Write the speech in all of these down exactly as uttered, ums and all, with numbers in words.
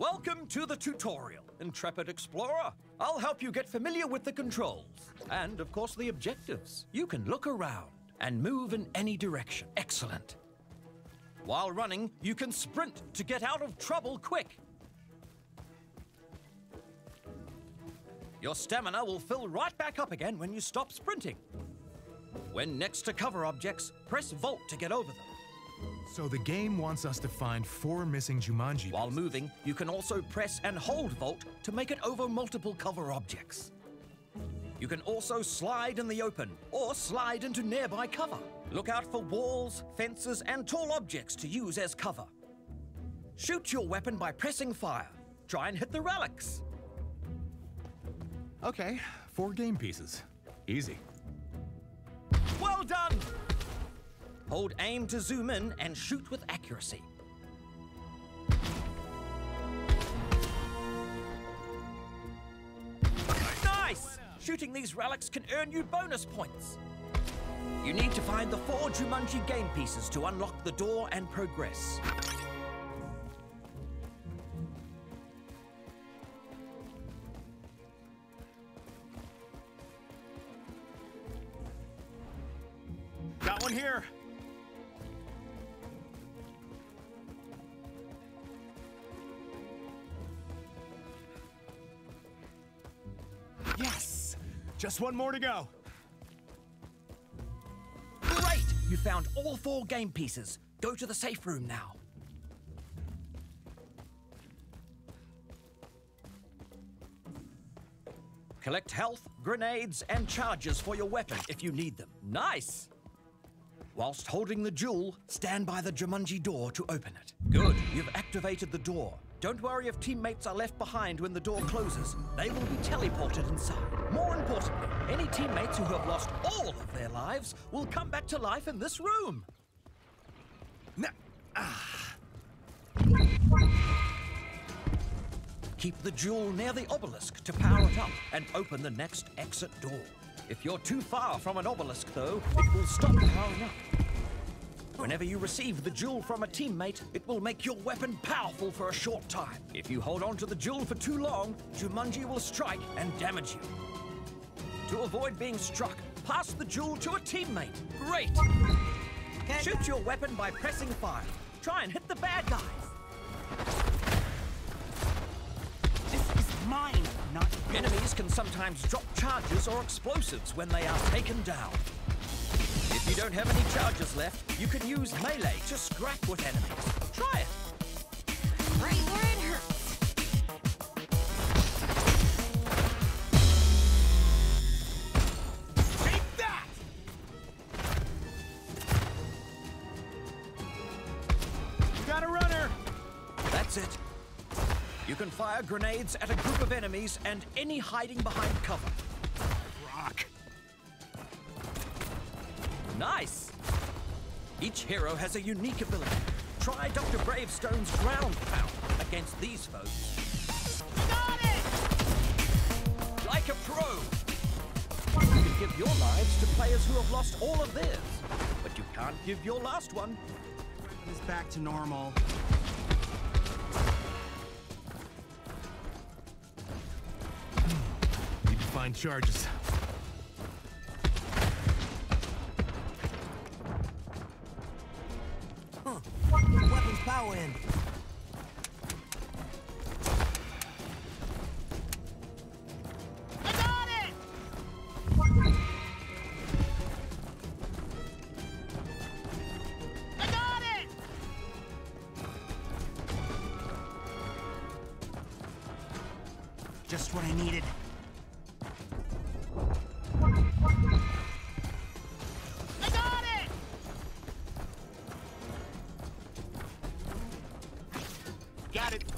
Welcome to the tutorial, Intrepid Explorer. I'll help you get familiar with the controls and, of course, the objectives. You can look around and move in any direction. Excellent. While running, you can sprint to get out of trouble quick. Your stamina will fill right back up again when you stop sprinting. When next to cover objects, press Vault to get over them. So the game wants us to find four missing Jumanji. While moving, you can also press and hold Vault to make it over multiple cover objects. You can also slide in the open or slide into nearby cover. Look out for walls, fences, and tall objects to use as cover. Shoot your weapon by pressing fire. Try and hit the relics. Okay, four game pieces. Easy. Well done! Hold aim to zoom in and shoot with accuracy. Nice! Shooting these relics can earn you bonus points. You need to find the four Jumanji game pieces to unlock the door and progress. Got one here. Yes! Just one more to go. Great! You found all four game pieces. Go to the safe room now. Collect health, grenades, and charges for your weapon if you need them. Nice! Whilst holding the jewel, stand by the Jumanji door to open it. Good, you've activated the door. Don't worry if teammates are left behind when the door closes. They will be teleported inside. More importantly, any teammates who have lost all of their lives will come back to life in this room. Nah. Ah. Keep the jewel near the obelisk to power it up and open the next exit door. If you're too far from an obelisk, though, it will stop powering up. Whenever you receive the jewel from a teammate, it will make your weapon powerful for a short time. If you hold on to the jewel for too long, Jumanji will strike and damage you. To avoid being struck, pass the jewel to a teammate. Great! Shoot your weapon by pressing fire. Try and hit the bad guys. This is mine, not yours. Enemies can sometimes drop charges or explosives when they are taken down. If you don't have any charges left, you can use melee to scrap with enemies. Try it. Right where it hurts. Take that! We got a runner! That's it. You can fire grenades at a group of enemies and any hiding behind cover. Rock. Nice! Each hero has a unique ability. Try Doctor Bravestone's ground pound against these foes. Got it! Like a pro! You can give your lives to players who have lost all of theirs, but you can't give your last one. It's back to normal. Need to find charges. Huh. Weapons power in. I got it! I got it! Just what I needed. I got it! Got it.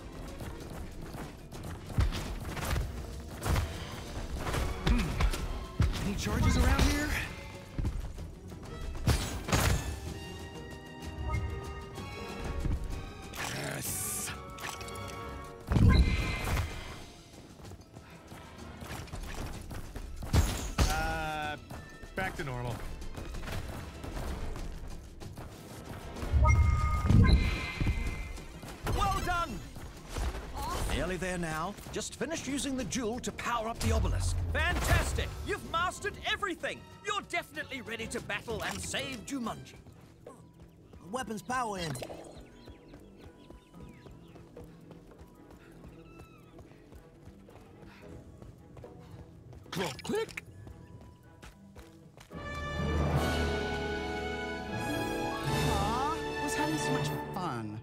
Hmm. Any charges around here? Yes. Uh, back to normal. Well done! nearly there now. Just finish using the jewel to power up the obelisk. Fantastic! You've mastered everything! You're definitely ready to battle and save Jumanji. Weapons power in. Well, click. Aw, I was having so much fun.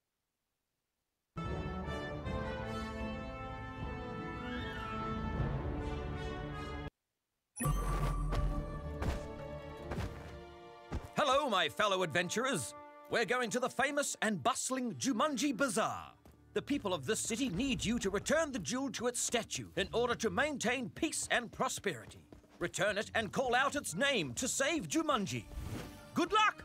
Hello, my fellow adventurers. We're going to the famous and bustling Jumanji Bazaar. The people of this city need you to return the jewel to its statue in order to maintain peace and prosperity. Return it and call out its name to save Jumanji. Good luck!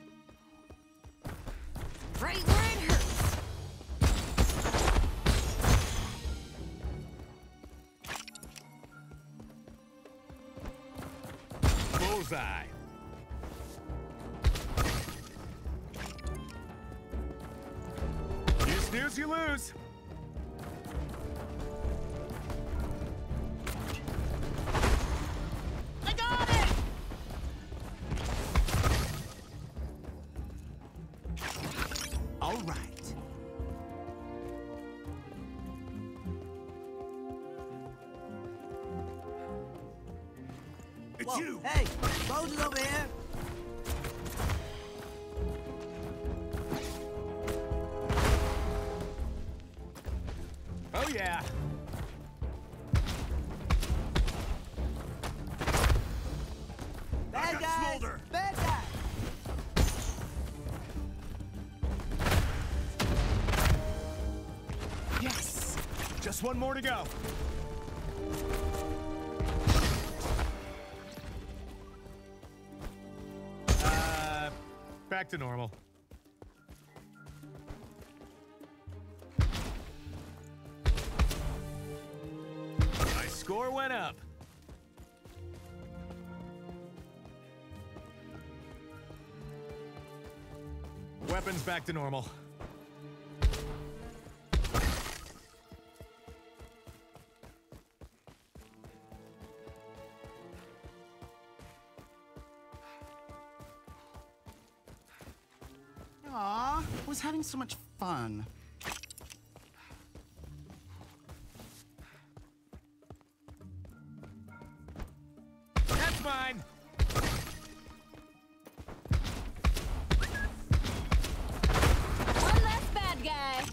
Right where it hurts. Bullseye. You snooze, you lose. I got it! All right. It's Whoa, you. hey, Rose is over here. Oh, yeah. Bad got guys. Smolder. Bad guys. Yes. Just one more to go. Uh, back to normal. My score went up. Weapons back to normal. Aw, I was having so much fun. That's mine. One less bad guy.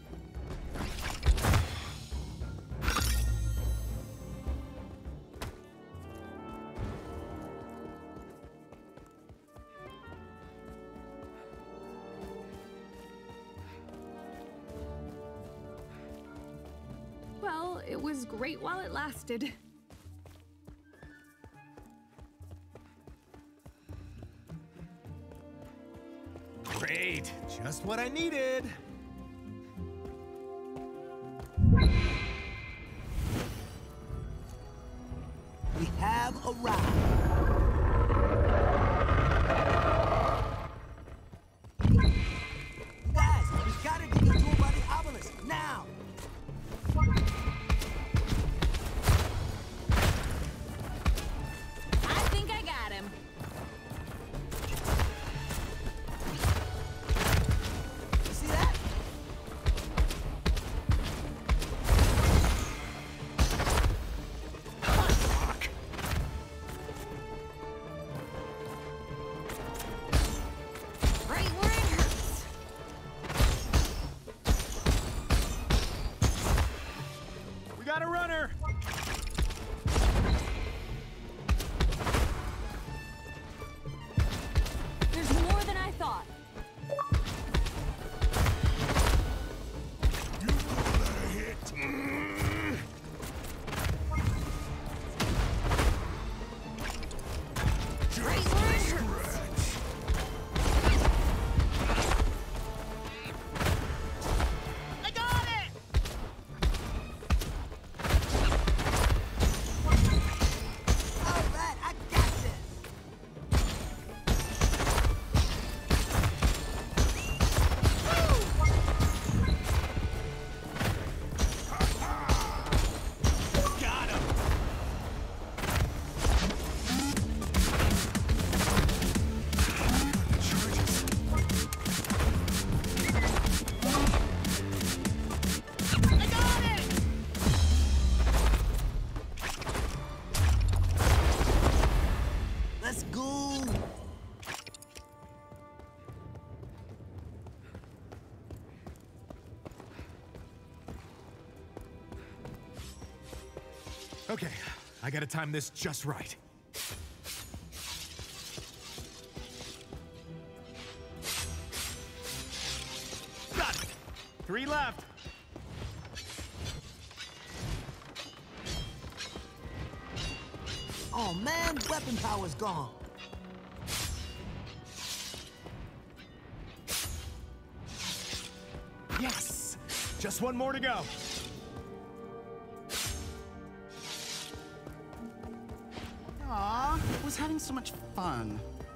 Well, it was great while it lasted. Great. Just what I needed. We have arrived. Guys, we gotta get the jewel by the obelisk now. I think I got him. You see that? Okay, I gotta time this just right. Got it! Three left. Oh man, weapon power's gone. Yes! Just one more to go. Aw, I was having so much fun.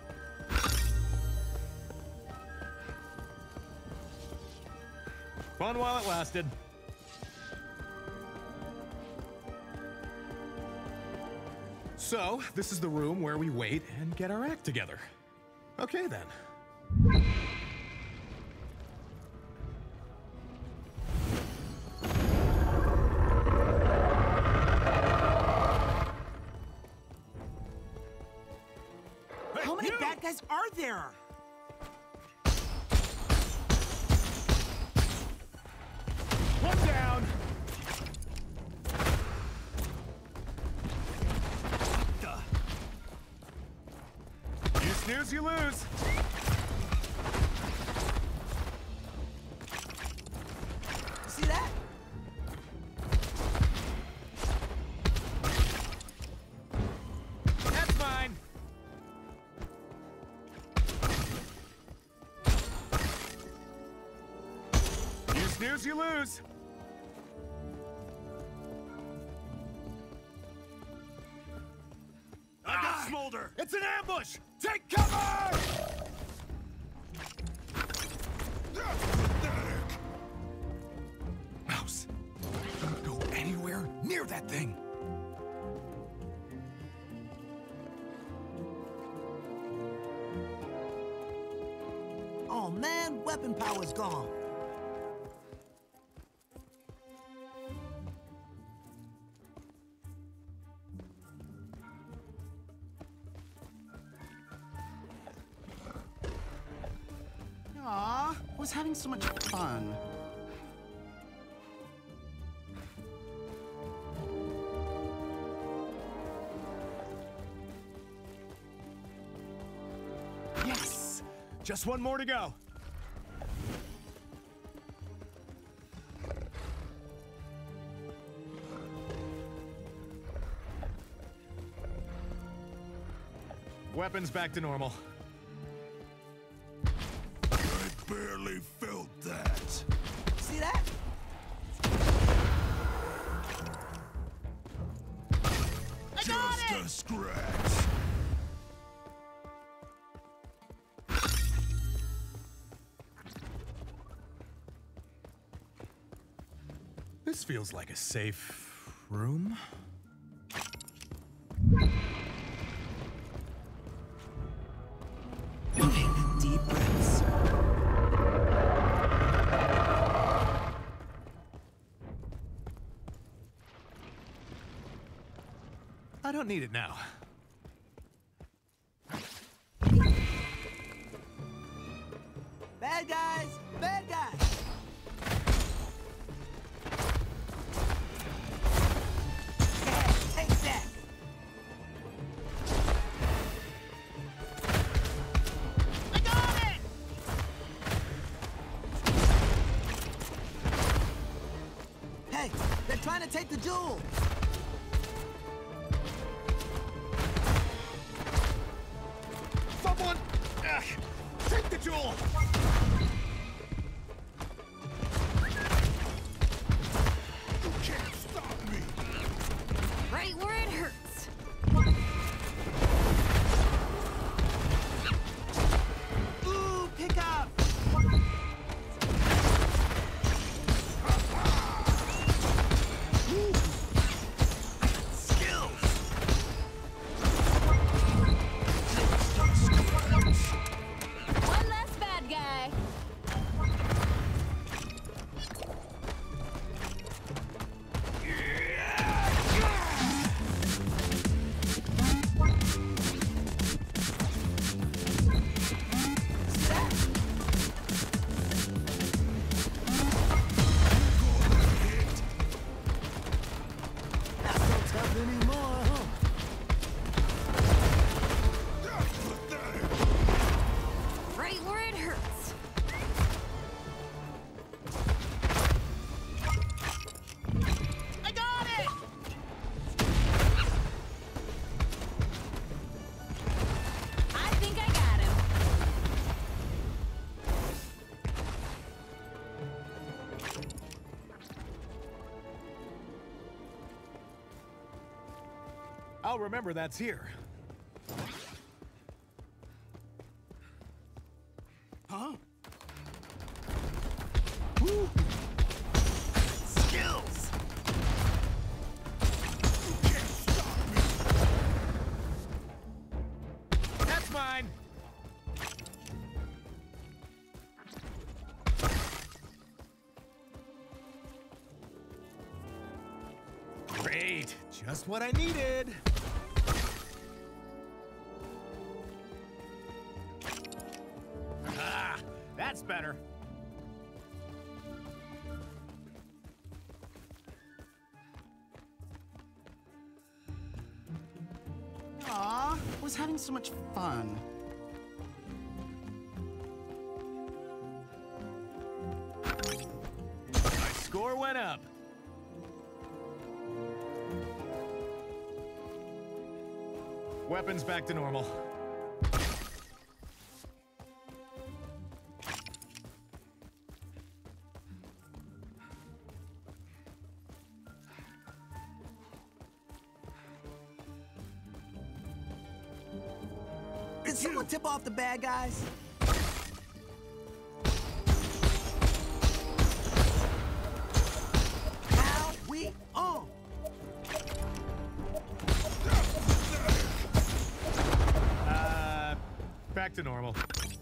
Fun while it lasted. So, this is the room where we wait and get our act together. Okay then. How many bad guys are there? One down. You snooze, you lose. See that? That's mine. You snooze, you lose. I got Smolder! It's an ambush! Take cover! Mouse, don't go anywhere near that thing. Oh man, weapon power's gone. Aw, I was having so much fun. Yes! Just one more to go. Weapons back to normal. I barely felt that. See that? Just a scratch. This feels like a safe room. Okay, deep breaths. I don't need it now. Bad guys, bad guys. Yeah, take that. I got it! Hey, they're trying to take the jewel. Someone! Ugh, take the jewel! You can't stop me. Right where it hurts. Ooh, pick up! I'll remember that's here. Huh? Woo! Skills! You can't stop me! That's mine! Great! Just what I needed! Ah, that's better. Aw, was having so much fun. My score went up. Weapons back to normal. Did someone tip off the bad guys? Now we on. Uh, back to normal.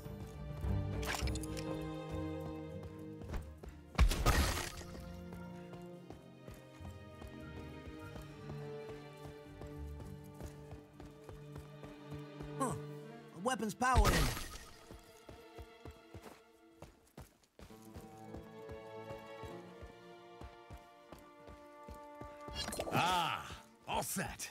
Huh. Weapons power in. Ah, all set.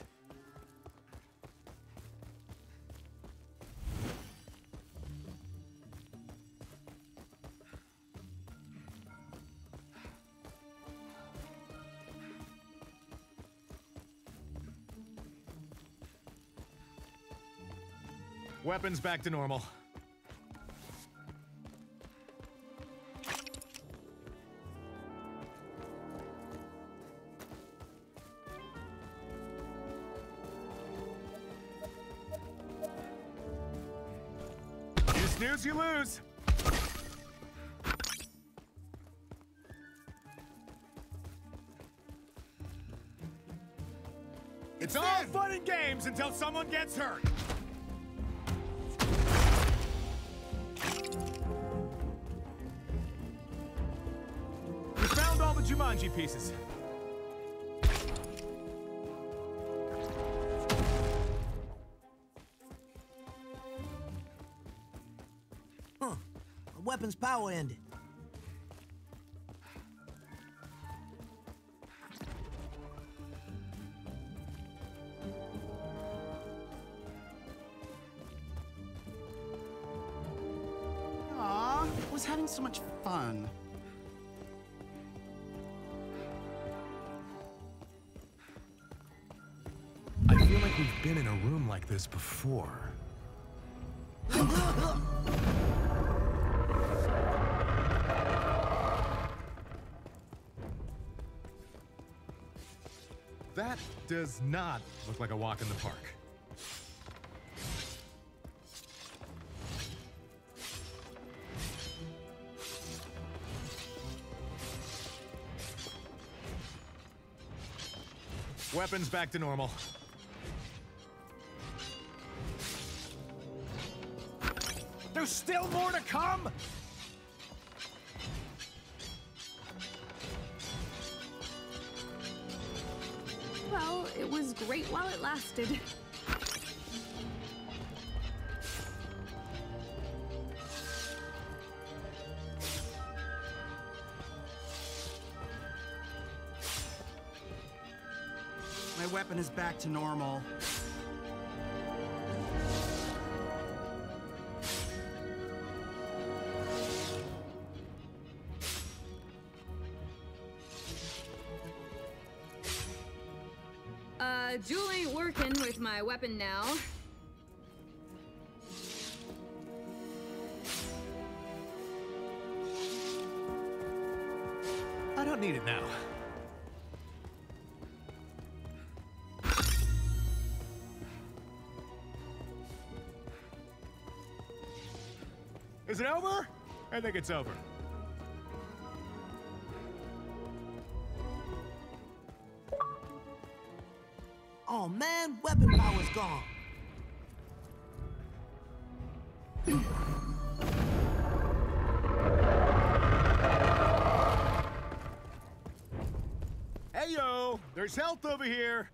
Weapons back to normal. You snooze, you lose. It's all fun and games until someone gets hurt. We found all the Jumanji pieces. Huh. Weapons power ended. Aw, was having so much fun. I feel like we've been in a room like this before. That does not look like a walk in the park. Weapons back to normal. There's still more to come? Well, it was great while it lasted. My weapon is back to normal. Uh, Jewel ain't working with my weapon now. I don't need it now. Is it over? I think it's over. Oh man, weapon power's gone. Hey yo, there's health over here.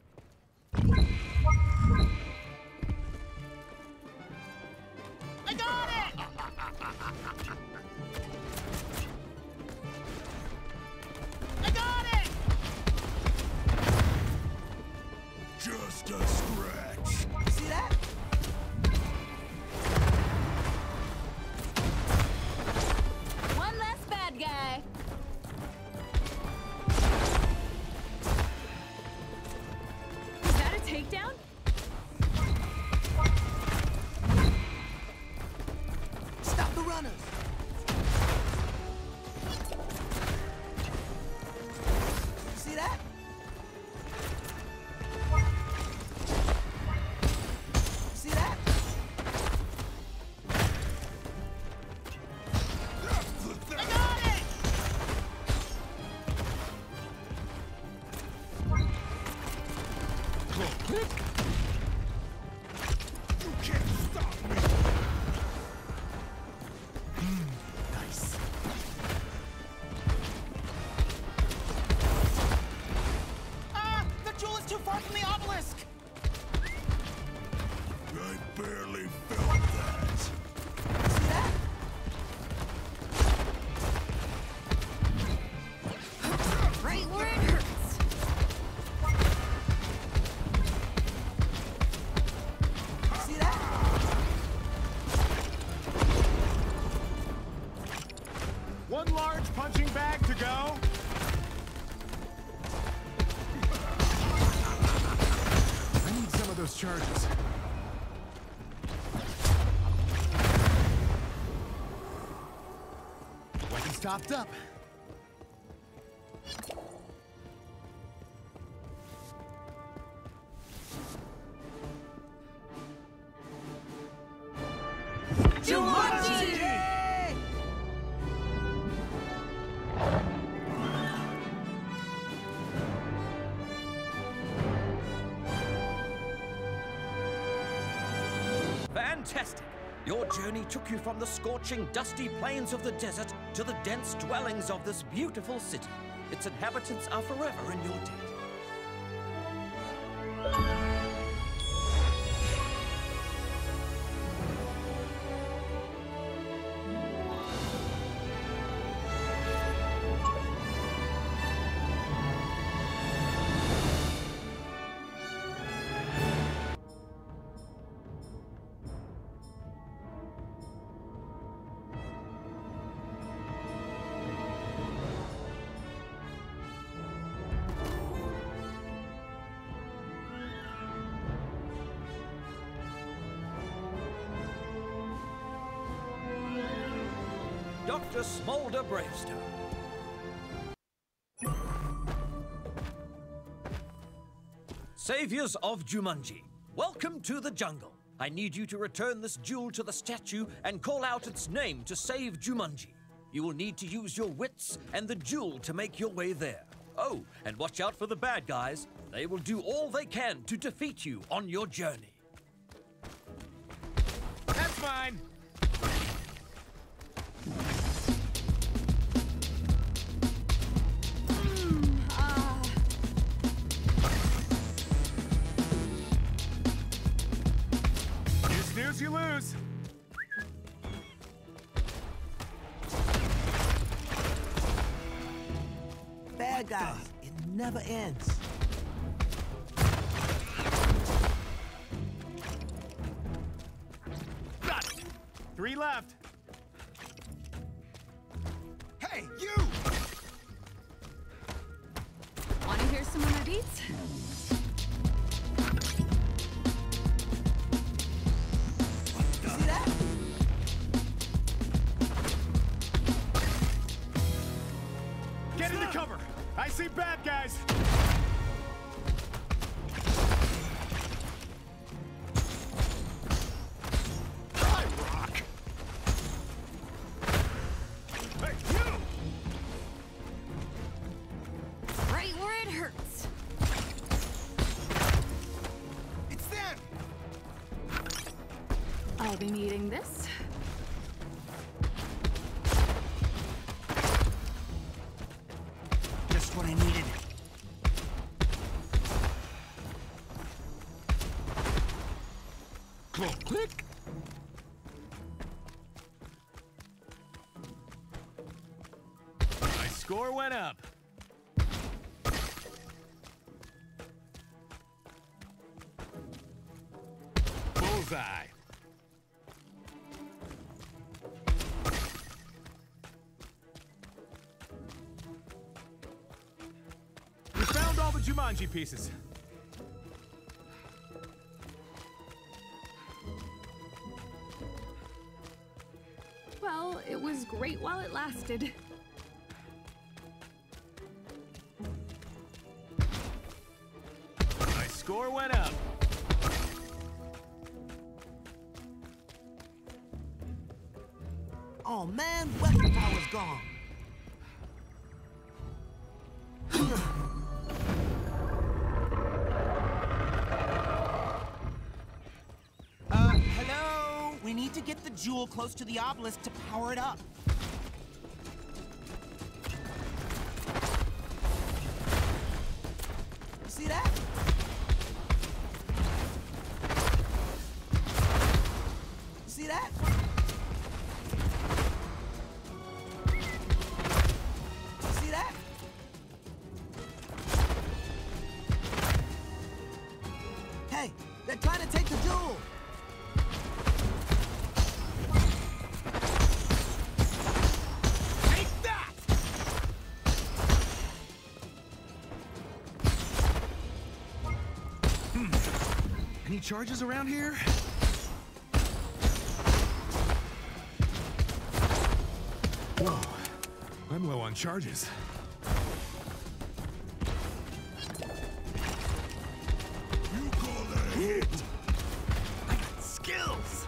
I got it! I got it! Just a scratch. See that? One less bad guy. Is that a takedown? Stop the runners. See that? See that? I got it! You can't stop me. Nice. Ah! The jewel is too far from the obelisk! I barely felt that. See that? Right where it hurts. See that? One large punching bag to go. I need some of those charges. Weapons topped up. Jumanji! Yay! Fantastic! Your journey took you from the scorching, dusty plains of the desert to the dense dwellings of this beautiful city. Its inhabitants are forever in your debt. Doctor Smolder Bravestone. Saviors of Jumanji, welcome to the jungle. I need you to return this jewel to the statue and call out its name to save Jumanji. You will need to use your wits and the jewel to make your way there. Oh, and watch out for the bad guys. They will do all they can to defeat you on your journey. That's fine. Ah, You snooze, you lose. Bad guys, it never ends. Got it. Three left. Hey, you! wanna hear some of my beats? See that? Get into cover. I see bad guys. I rock. using this. Just what I needed. Click, click. My score went up. Bullseye. We found all the Jumanji pieces. Well, it was great while it lasted. My score went up. Oh man, weapon power's gone. Uh, hello? We need to get the jewel close to the obelisk to power it up. You see that? You see that? You see that? Hey, they're trying to take the jewel. Take that! Hmm. Any charges around here? Whoa. I'm low on charges. You call that a hit? I got skills!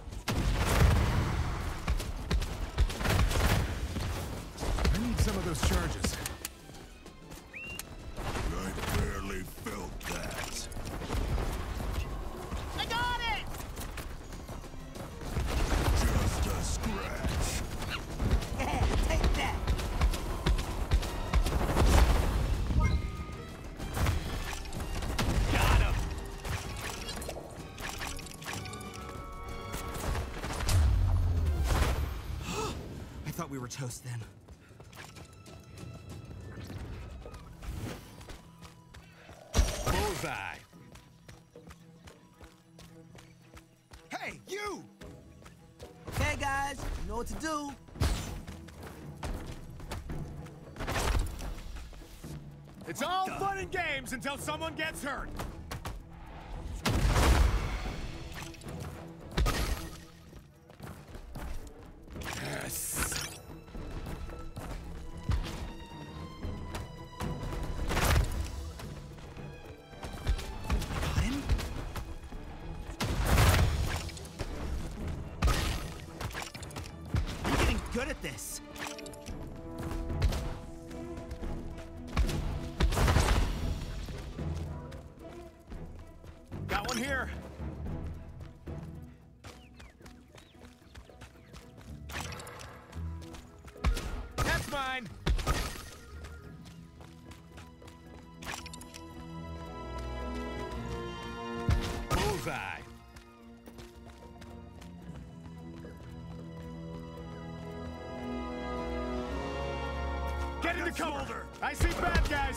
I need some of those charges. I barely felt that. I got it! Just a scratch. Yeah, take that. Got him! I thought we were toast then. Bullseye! Hey, you! Okay, guys, you know what to do. It's all fun and games until someone gets hurt. Yes. Got him? I'm getting good at this. Got one here. That's mine. Bullseye. Get into cover. I see bad guys.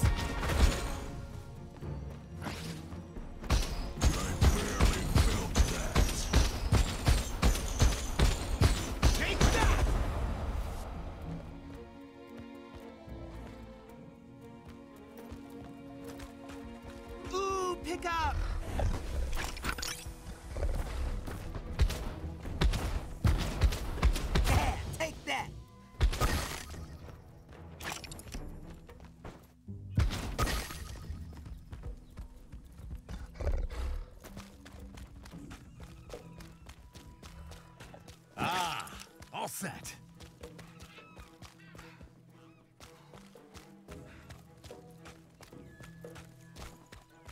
I barely felt that. Take that. Ooh, pick up! Yeah, take that. Ah, all set.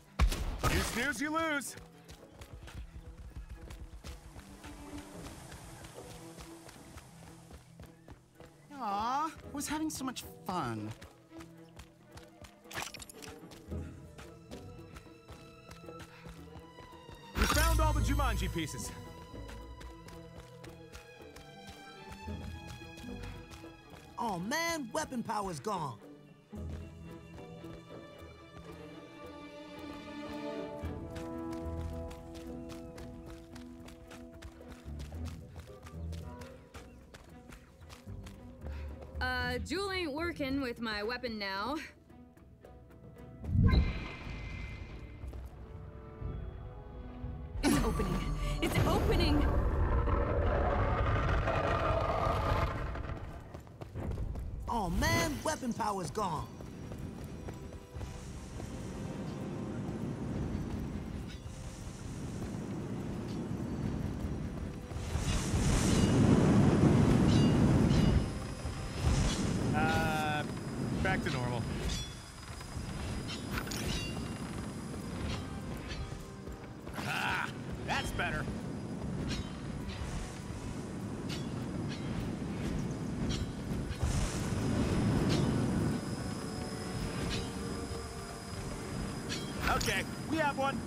You snooze, you lose. Aw, I was having so much fun. We found all the Jumanji pieces. Oh man, weapon power's gone. Uh, Jewel ain't working with my weapon now. It's opening. It's opening! Oh man, weapon power's gone. Uh, back to normal. Ah, that's better. Okay, we have one.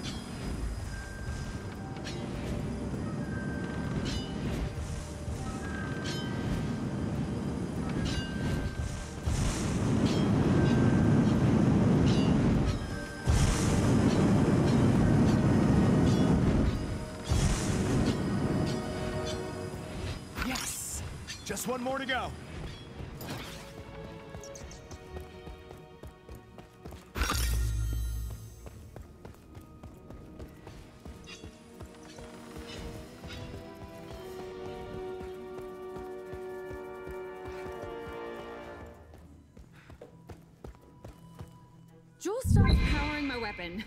Yes! Just one more to go. Jewel stopped powering my weapon.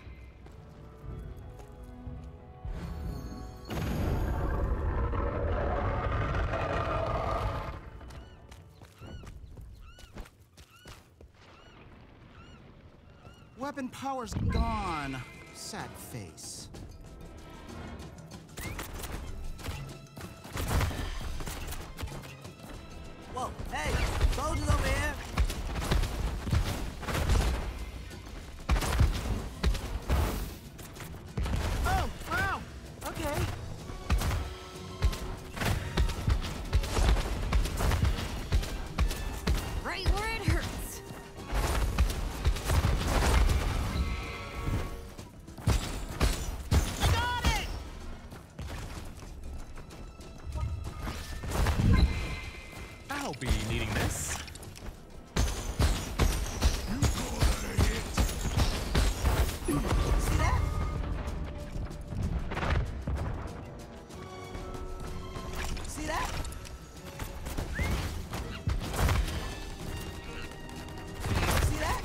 Weapon power's gone. Sad face. Whoa, hey, soldiers over here. Oh, wow, okay. Right where it hurts. I got it! I'll be needing this. You call that a hit? See that? See that? See that?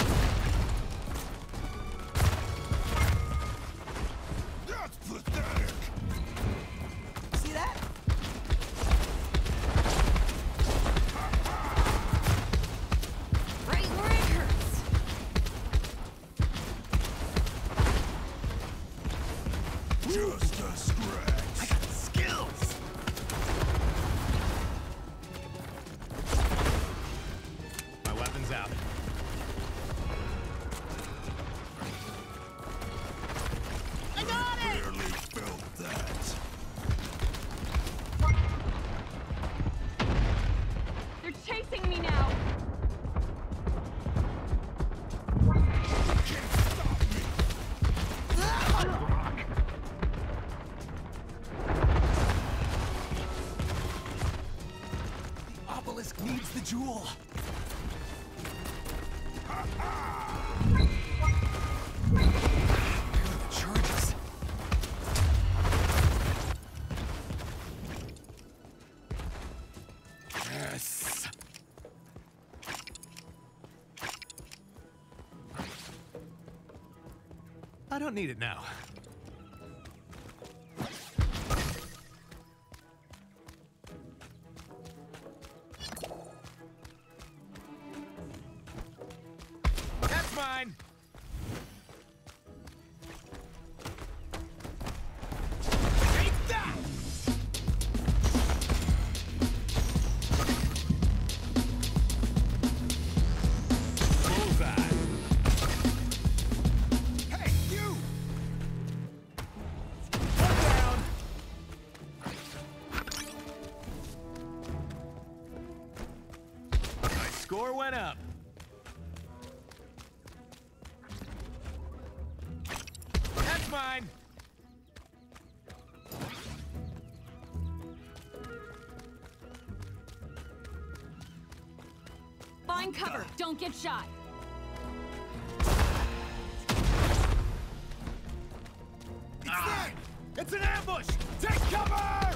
That's pathetic. See that? Right where it hurts. Just a scratch. I got skills. My weapon's out. I got it! Barely felt that. They're chasing me now! Can't stop me. The obelisk needs the jewel. Where are the charges? Yes. I don't need it now. That's mine. Take that! score went up. That's mine. Find cover. Don't get shot. Ah, it's an ambush! Take cover!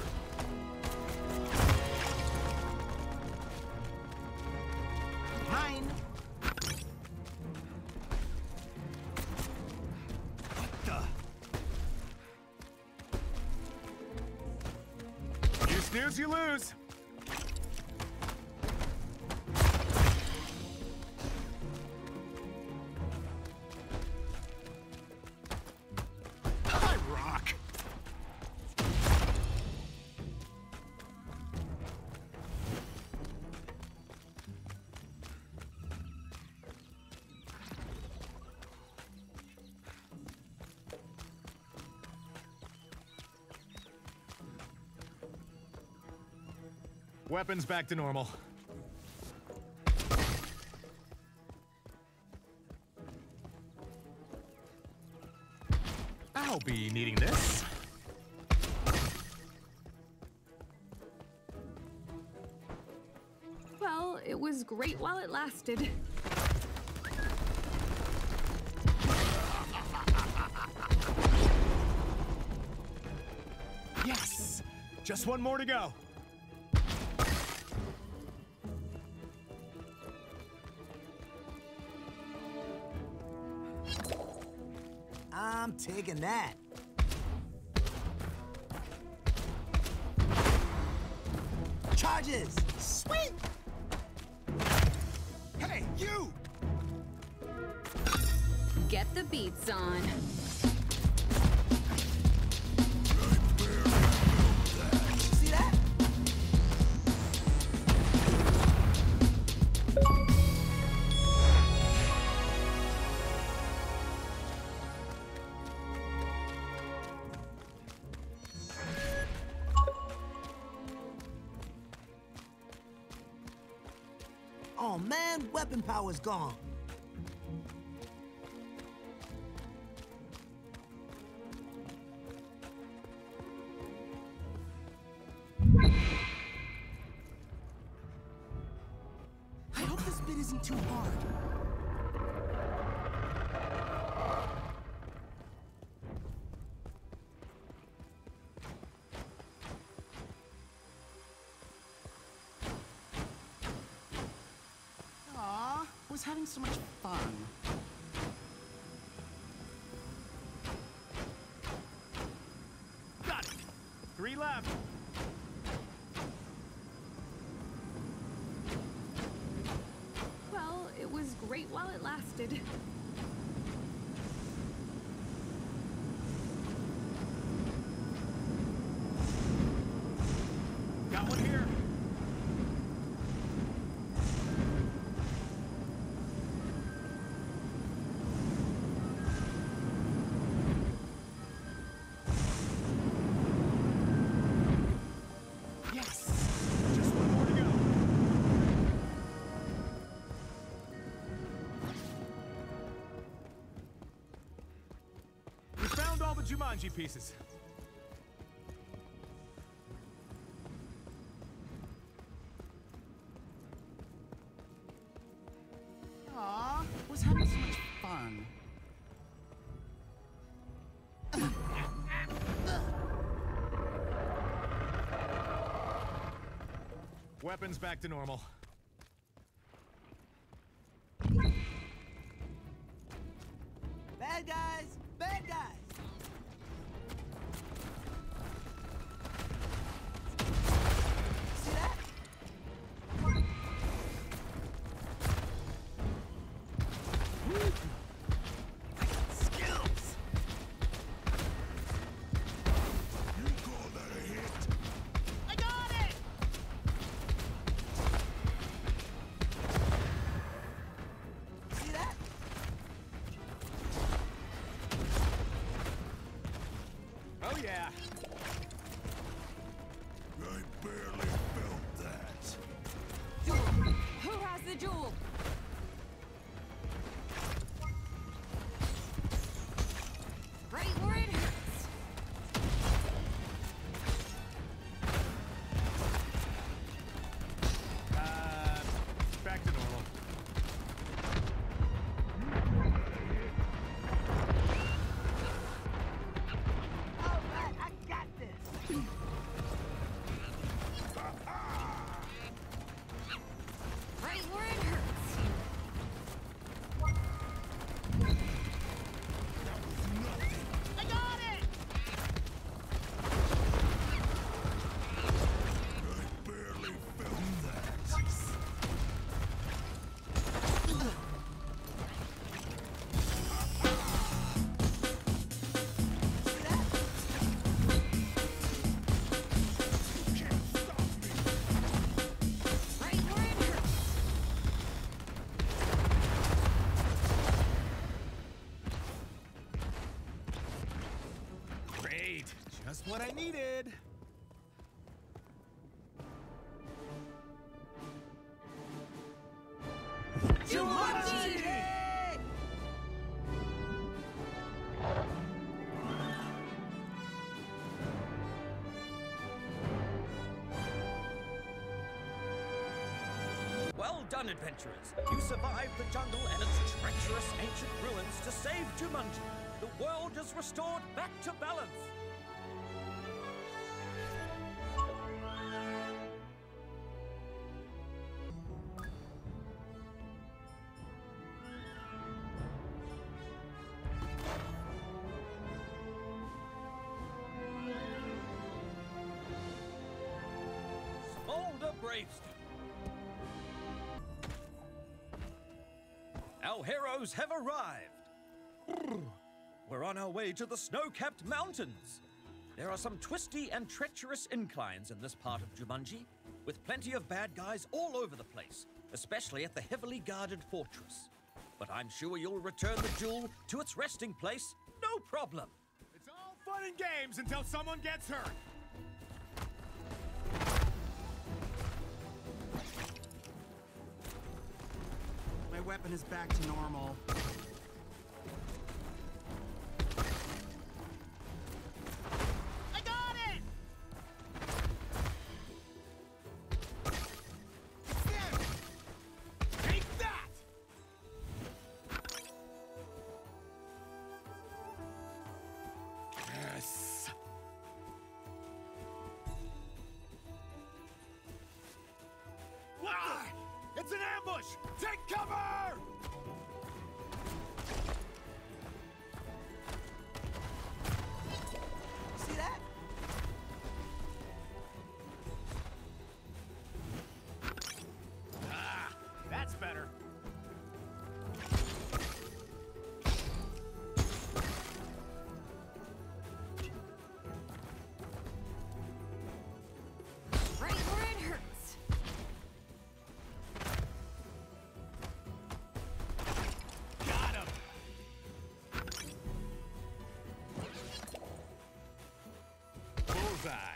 Mine. You snooze, you lose. I rock. Weapons back to normal. I'll be needing this. Well, it was great while it lasted. Yes! Just one more to go. I'm taking that. Charges! Sweet! Hey, you! Get the beats on. See that? Oh man, weapon power's gone. I hope this bit isn't too hard. Aw, I was having so much fun. Got it. Three left. Well, it was great while it lasted. Got one here. Yes! Just one more to go. We found all the Jumanji pieces. Aw, I was having so much fun. Weapons back to normal. Bad guys! Bad guys! See that? Skills! You call that a hit? I got it! See that? Oh yeah. I barely felt that. Who has Where's the jewel? Right where it hurts. Uh, back to normal. All right, I got this. Right where it hurts. I got it! I barely felt that. Can't stop me. Right where it hurts. Great. Just what I needed. Jumanji! Well done, adventurers. You survived the jungle and its treacherous ancient ruins to save Jumanji. The world is restored back to balance. Smolder brave student. Our heroes have arrived. We're on our way to the snow-capped mountains. There are some twisty and treacherous inclines in this part of Jumanji, with plenty of bad guys all over the place, especially at the heavily guarded fortress. But I'm sure you'll return the jewel to its resting place, no problem. It's all fun and games until someone gets hurt. My weapon is back to normal. I got it! There! Take that! Yes! Ah! It's an ambush! Take cover! See that? Ah, that's better. Right where it hurts. Got him! Bullseye.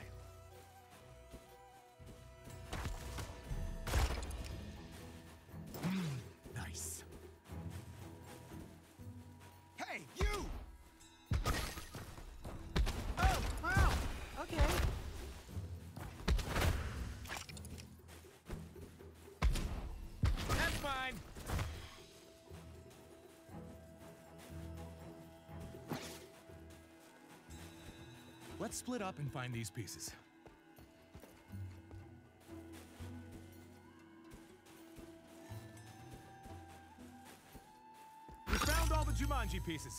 Mm, nice. Hey, you! Oh, wow! Okay. That's fine. Let's split up and find these pieces. We found all the Jumanji pieces.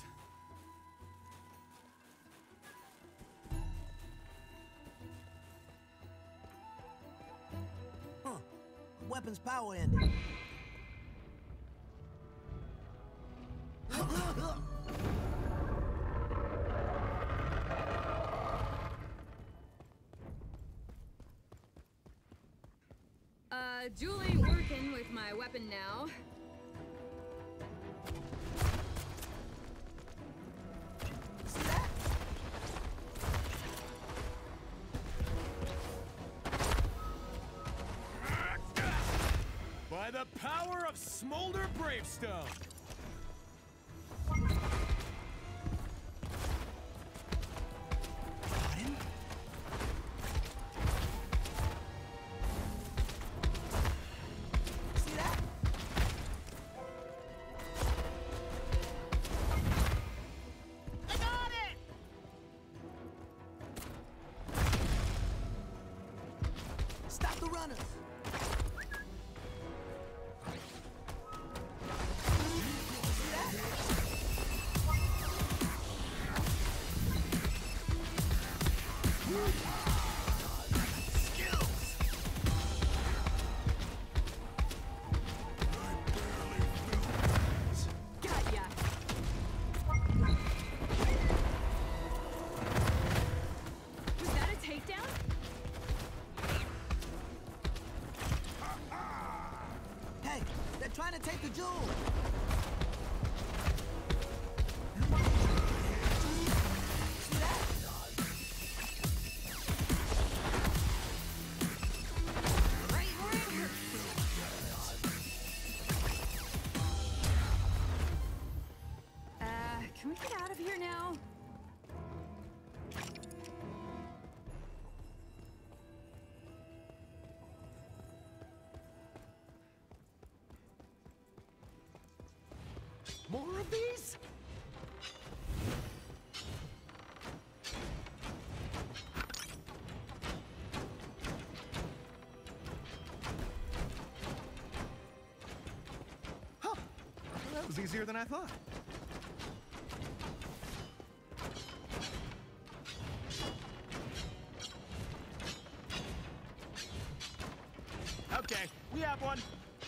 Huh. Weapon's power ended. Uh, Jewel ain't working with my weapon now. See that? By the the power of Smolder Bravestone! Got him. See that? I got it! Stop the runners! Trying to take the jewel! See that? Right where it hurts. Uh, can we get out of here now? More of these? Huh. Well, that was easier than I thought. Okay, we have one.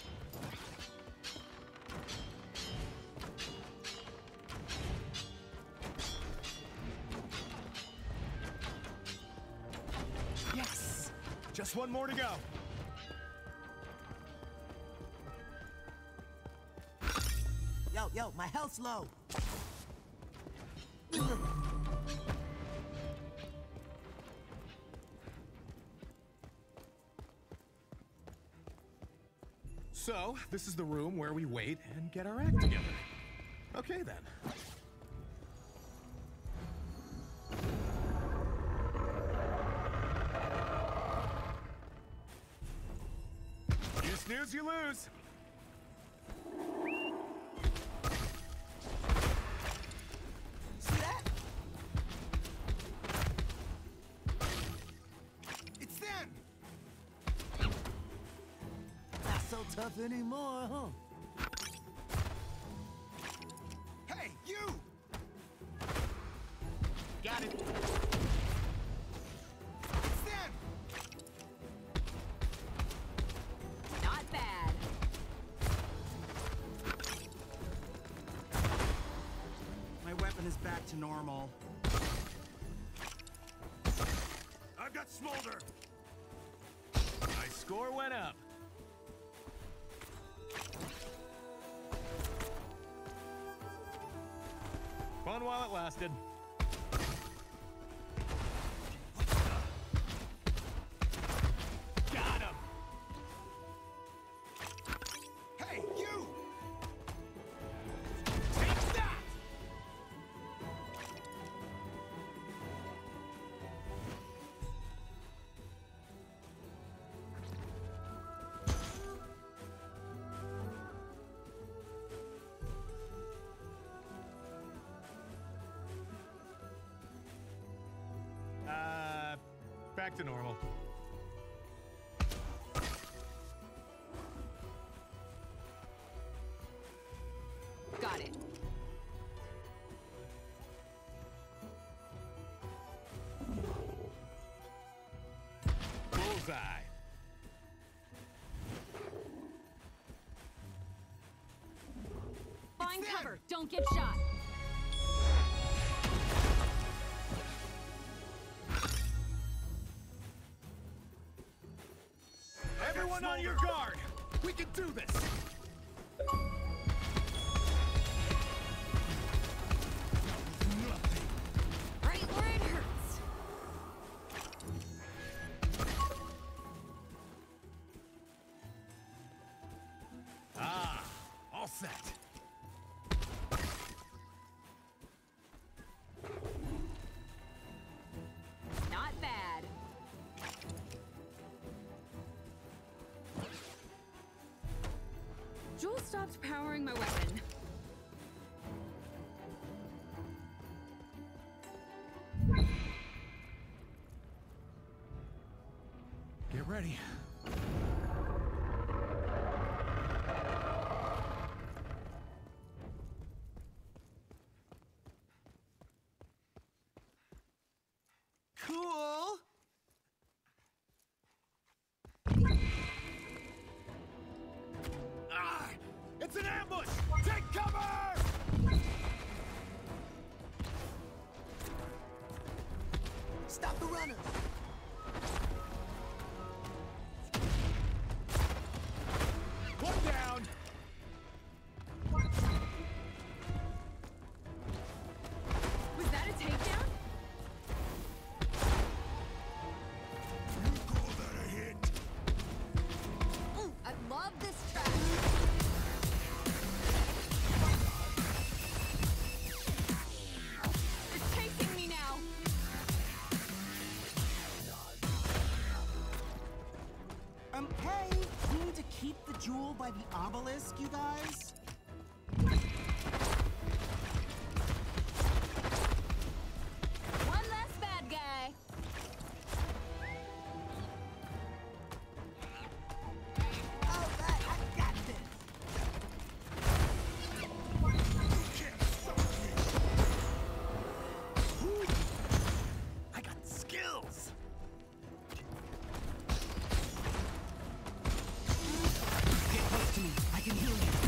Yes! Just one more to go. Yo, yo, my health's low. So, this is the room where we wait and get our act together. Okay, then. You snooze, you lose. See that? It's them! Not so tough anymore, huh? Hey, you! Got it. It's them! Not bad. My weapon is back to normal. I've got Smolder. My score went up. Fun while it lasted. Got him! Hey, you! Take that! Uh, back to normal. Got it. Bullseye. Find them. cover. Don't get shot. Everyone on your guard! We can do this! Right where it hurts. set. Not bad. Jewel stopped powering my weapon. Get ready. Cool. Ah! It's an ambush! Take cover! Stop the runners! One down. Was that a takedown? You call that a hit? Mm, I love this track. It's chasing me now. Um, hey, we need to keep the jewel by the obelisk, you guys. One less bad guy. All right, I got this! Can't stop me! Whew. I got skills! Get close to me. I can heal you.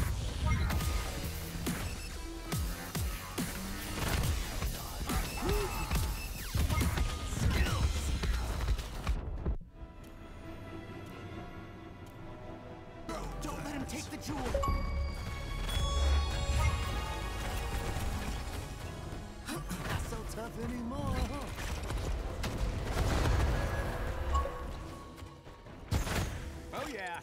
Don't let him take the jewel. Not so tough anymore, huh? Oh yeah.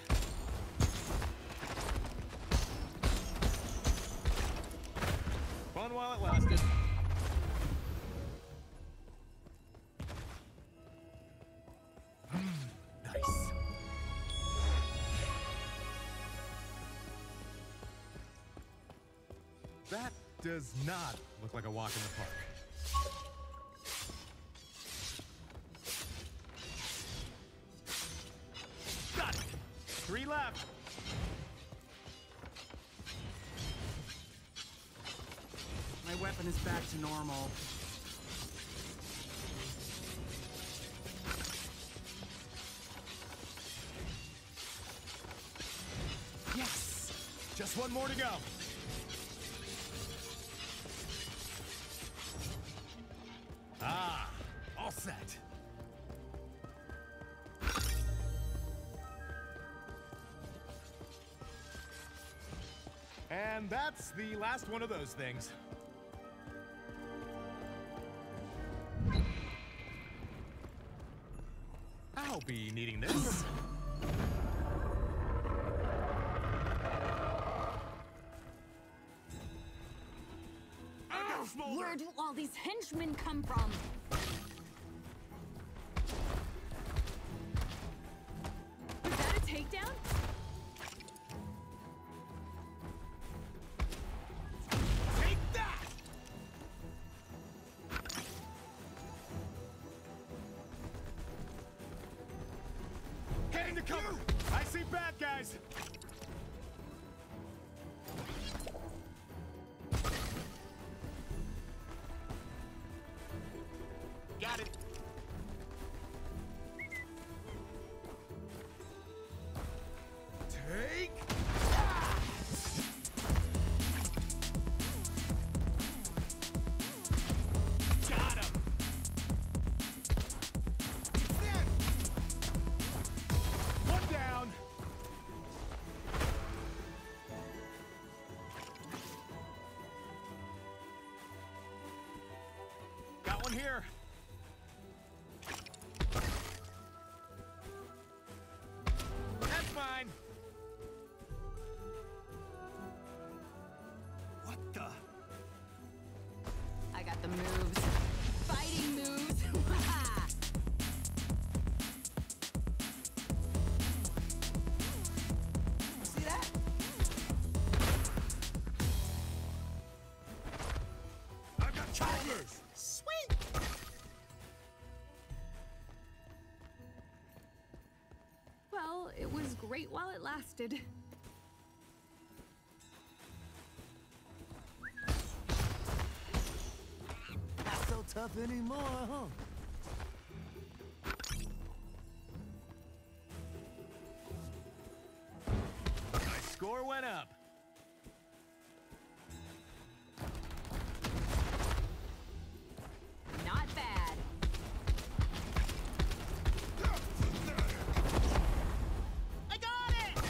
Fun while it lasted. Nice. That does not look like a walk in the park. Got it. Three left. My weapon is back to normal. Yes. Just one more to go. Ah, all set. And that's the last one of those things. I'll be needing this. Where do all these henchmen come from? Was that a takedown? Take that! Heading to cover. I see bad guys. Got it. Take. Got him! One down. Got one here. That's mine. great while it lasted. Not so tough anymore, huh? My score went up. Not bad. I got it!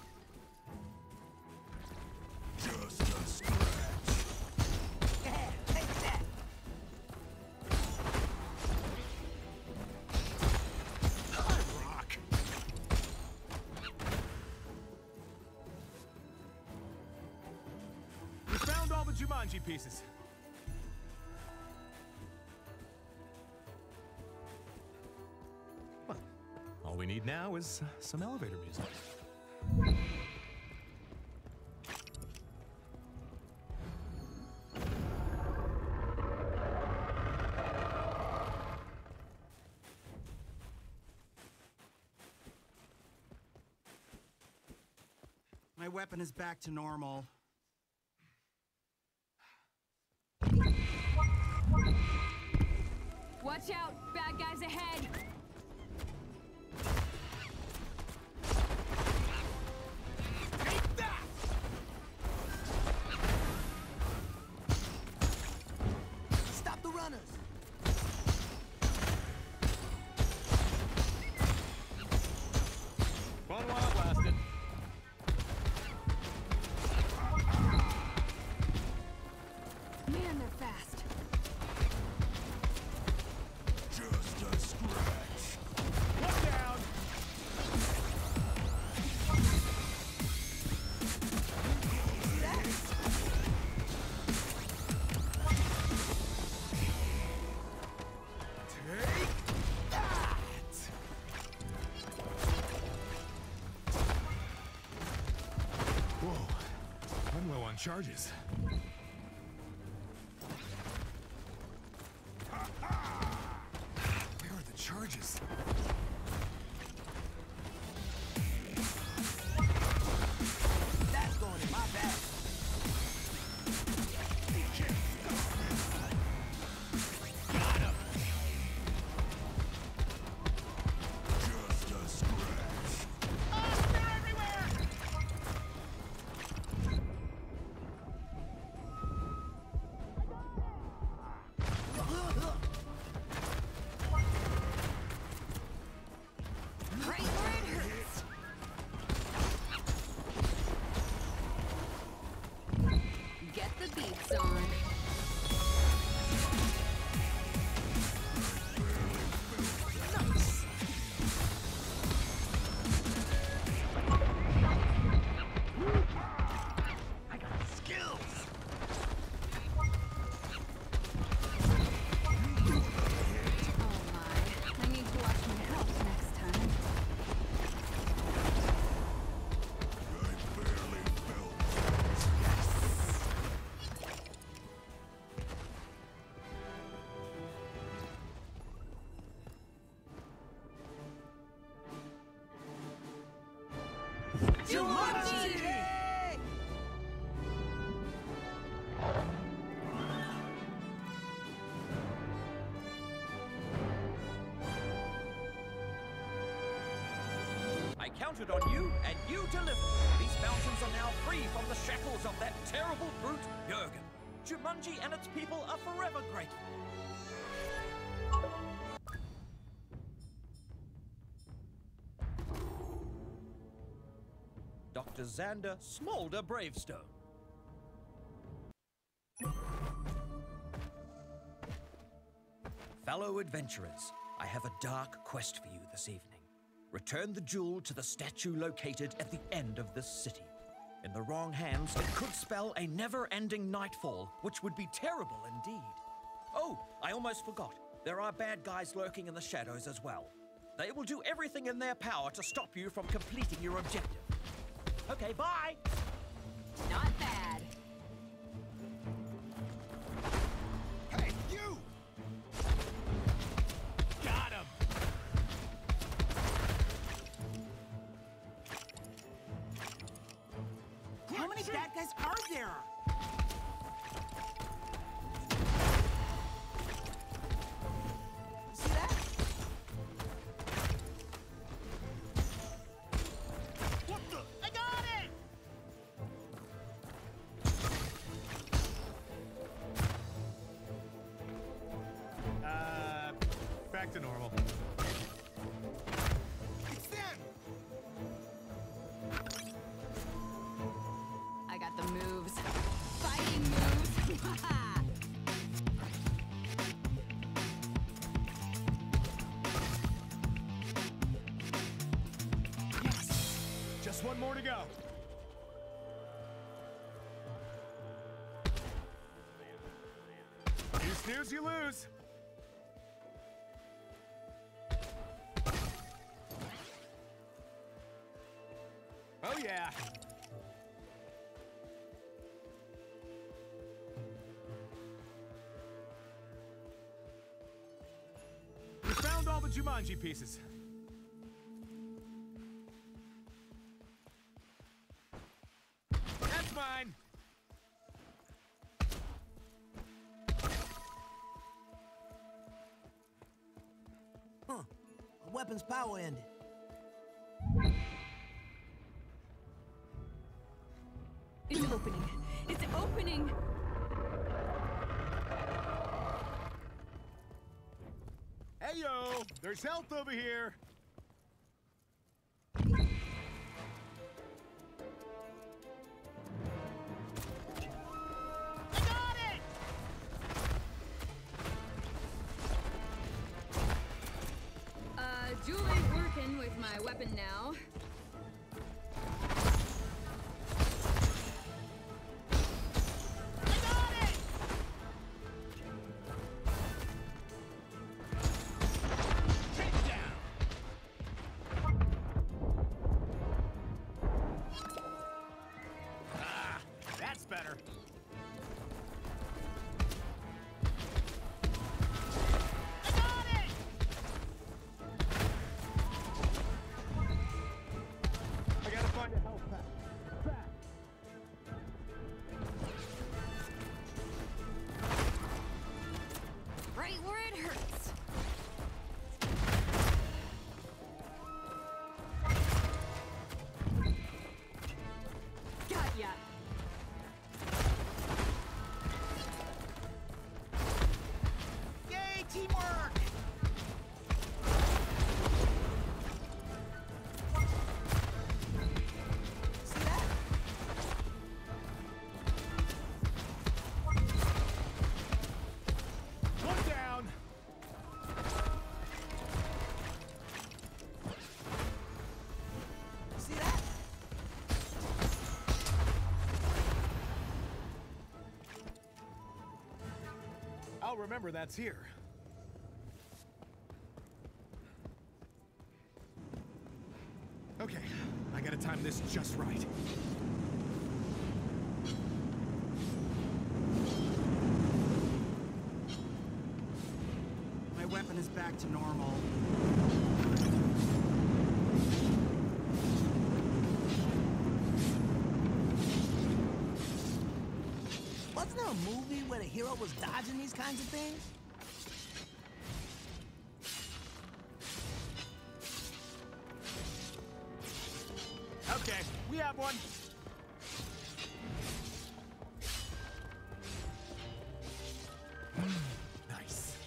Just a scratch. Yeah, take that. Rock. We found all the Jumanji pieces. Well, all we need now is uh, some elevator music. My weapon is back to normal. Watch out, bad guys ahead. Take that! Stop the runners. Fun while it lasted. Man, they're fast. Just a scratch. Look down! Take that! Whoa, I'm low on charges. Where are the charges? That's going in my bag. Just a scratch. Oh, they're everywhere! Right where it hurts. Get the beats on. I got skills. Oh my. I need to watch my health next time. I barely felt. Jumanji! I counted on you, and you delivered. These mountains are now free from the shackles of that terrible brute, Jurgen. Jumanji and its people are forever grateful. Doctor Xander Smolder Bravestone. Fellow adventurers, I have a dark quest for you this evening. Return the jewel to the statue located at the end of this city. In the wrong hands, it could spell a never-ending nightfall, which would be terrible indeed. Oh, I almost forgot. There are bad guys lurking in the shadows as well. They will do everything in their power to stop you from completing your objective. Okay, bye! Not bad. Hey, you! Got him! many bad guys are there? See that? What the? I got it! Uh, back to normal. It's them! I got the moves. Fighting moves. Yes! Just one more to go. You snooze, you lose. Oh, yeah. We found all the Jumanji pieces. That's mine. Huh. A weapon's power ended. It's opening. It's opening. Hey, yo! There's health over here. I got it! Uh, Julie's working with my weapon now. I got it! Take down! Ah, that's better. I got it! I gotta find a health pack. Fast. Right where it hurts. Got ya. Yay, teamwork! See that? One down. See that? I'll remember that's here. Okay, I gotta time this just right. My weapon is back to normal. Wasn't there a movie where the hero was dodging these kinds of things? Okay, we have one. Nice.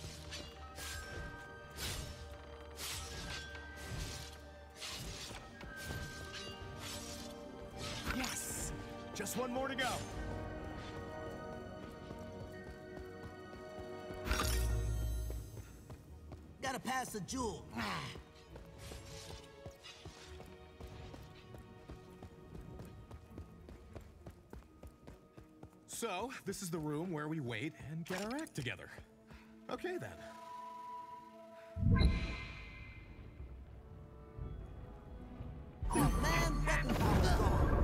Yes! Just one more to go. Gotta pass the jewel. Ah. So, this is the room where we wait and get our act together. Okay, then. Oh man, weapon power's gone.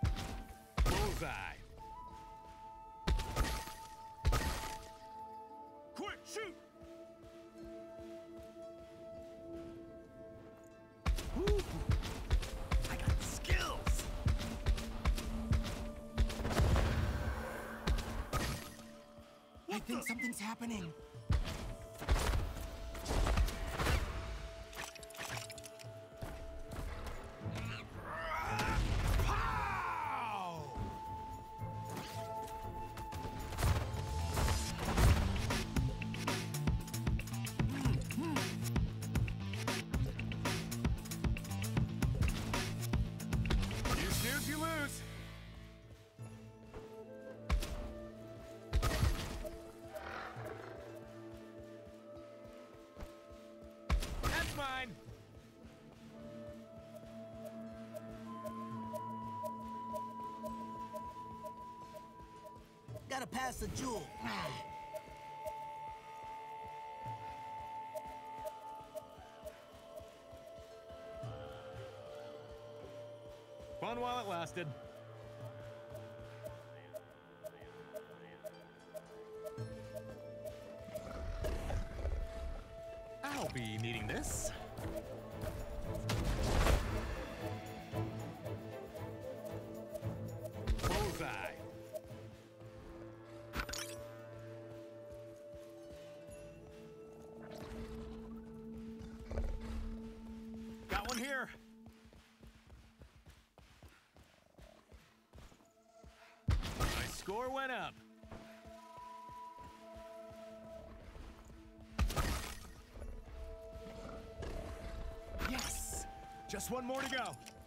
Bullseye. Shoot! Ooh, I got skills. I think something's happening. Pow! You snooze, you lose. That's mine. Gotta pass the jewel. Fun while it lasted. I'll be needing this. Bullseye. Got one here. My score went up. Yes! Just one more to go.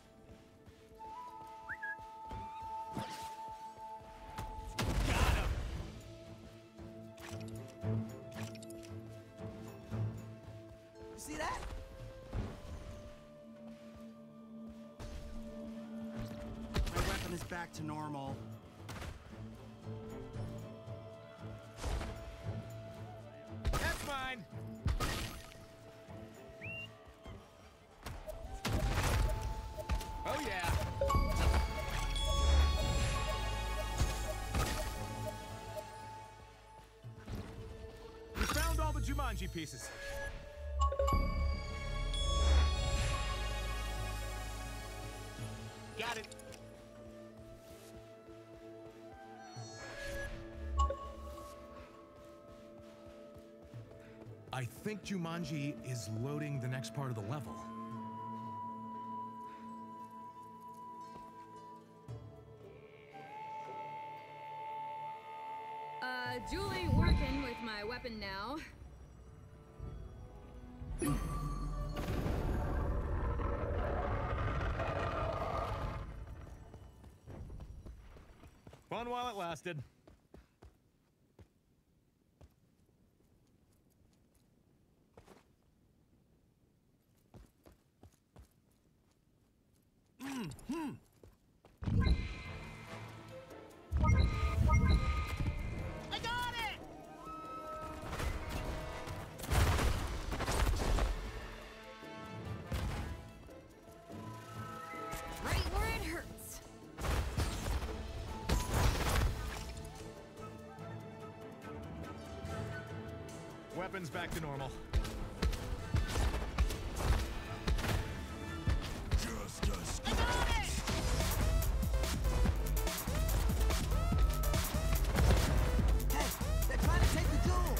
Got him! You see that? My weapon is back to normal. That's mine. Oh yeah. We found all the Jumanji pieces. Got it. I think Jumanji is loading the next part of the level. Uh, Jewel ain't working with my weapon now. Fun while it lasted. I got it! Right where it hurts. Weapons back to normal. Just a I got it! Hey, they're trying to take the jewel.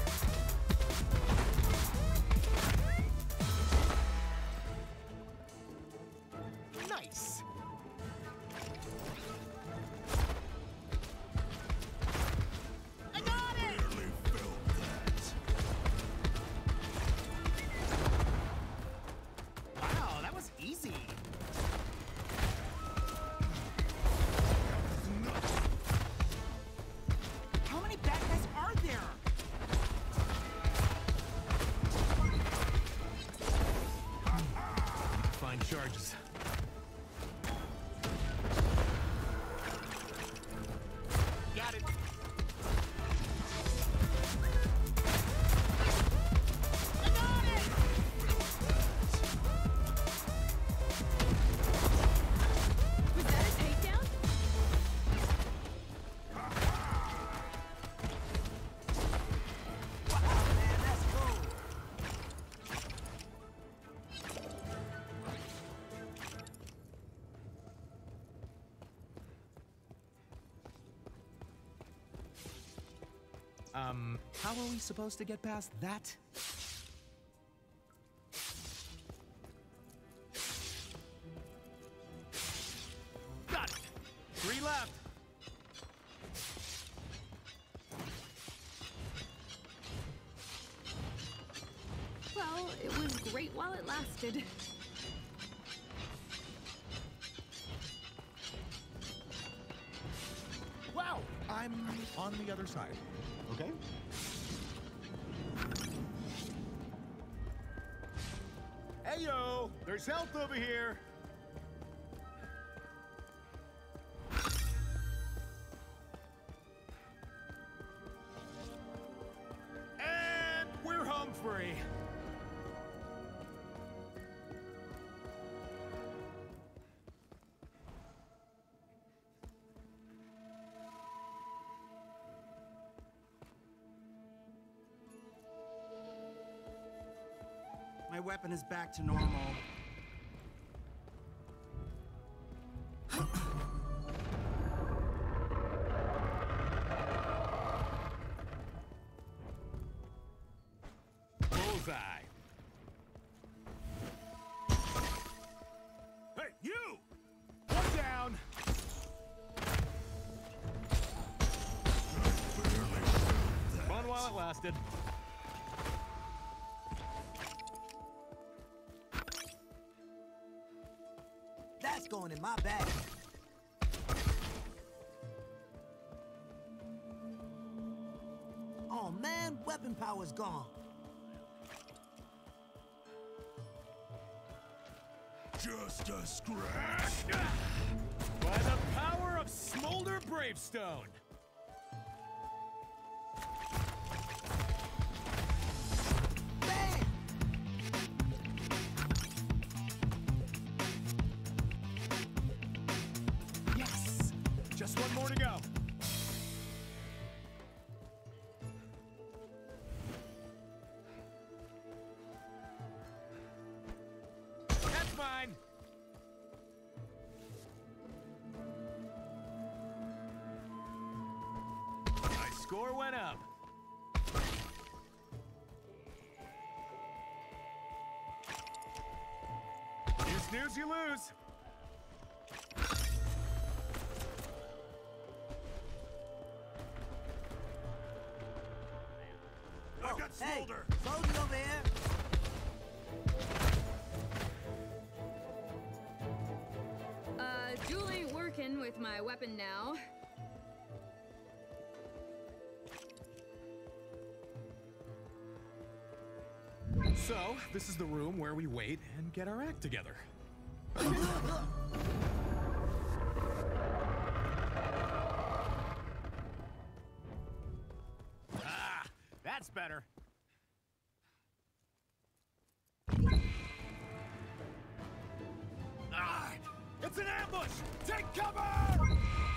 Nice. I got it! barely felt that. Um, how are we supposed to get past that? Got it! Three left! Well, it was great while it lasted. Wow! I'm on the other side. Okay? Hey yo! There's health over here! And we're home free. My weapon is back to normal. Bullseye. Hey, you! One down. Fun while it lasted. That's going in my bag. Oh man, weapon power's gone. Just a scratch. By the power of Smolder Bravestone. Bam! Yes! Just one more to go. That's mine. My score went up. You snooze, you lose. I got Hey, Smolder. Soldier over here. Uh, Jewel ain't working with my weapon now. So, this is the room where we wait and get our act together. Ah, that's better. Ah, it's an ambush! Take cover!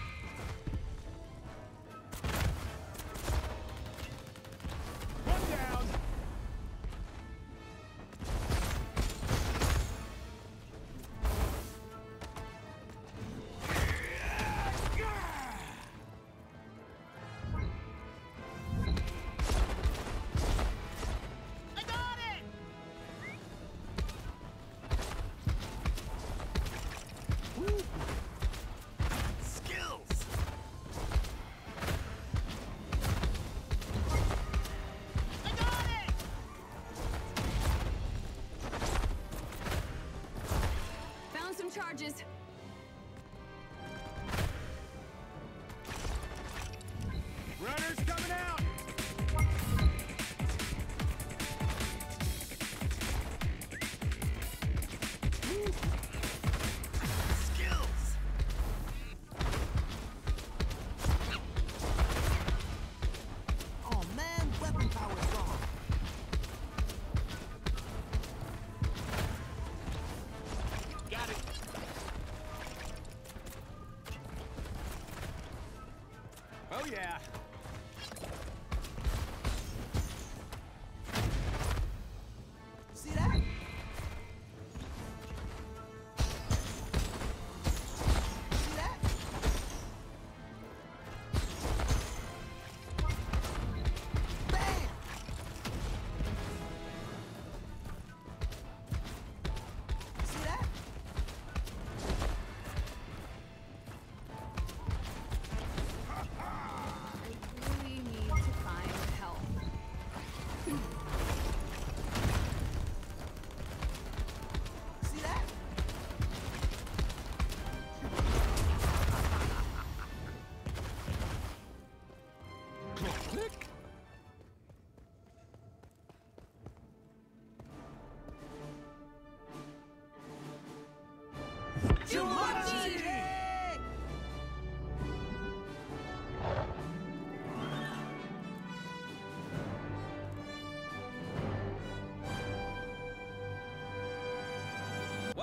One down. I got it! Skills! I got it! Found some charges. Runners coming out! Skills! Oh man, weapon power's gone. Got it.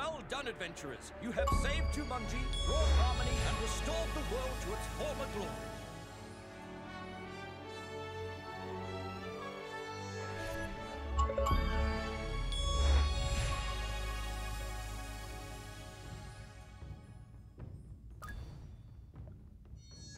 Well done, adventurers. You have saved Jumanji, brought harmony, and restored the world to its former glory.